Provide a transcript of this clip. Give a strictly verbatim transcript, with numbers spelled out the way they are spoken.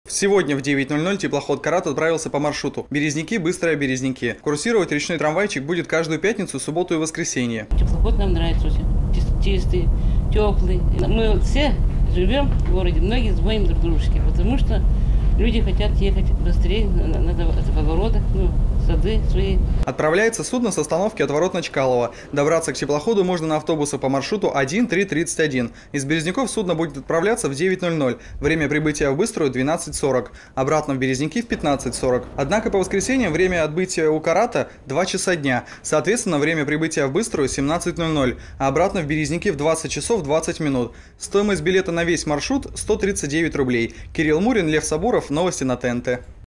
Сегодня в девять ноль ноль теплоход «Карат» отправился по маршруту Березники-Быстрые-Березники. Курсировать речной трамвайчик будет каждую пятницу, субботу и воскресенье. Теплоход нам нравится очень. Чистый, теплый. Мы вот все живем в городе, многие звоним друг дружке, потому что люди хотят ехать быстрее на, на, на поворотах, ну, сады свои. Отправляется судно с остановки от ворот на Чкалово. Добраться к теплоходу можно на автобусы по маршруту один три тридцать один. Из Березников судно будет отправляться в девять ноль ноль. Время прибытия в Быструю двенадцать сорок. Обратно в Березники в пятнадцать сорок. Однако по воскресеньям время отбытия у «Карата» два часа дня. Соответственно, время прибытия в Быструю семнадцать ноль ноль. А обратно в Березники в двадцать часов двадцать минут. Стоимость билета на весь маршрут сто тридцать девять рублей. Кирилл Мурин, Лев Сабуров. Новости на ТНТ.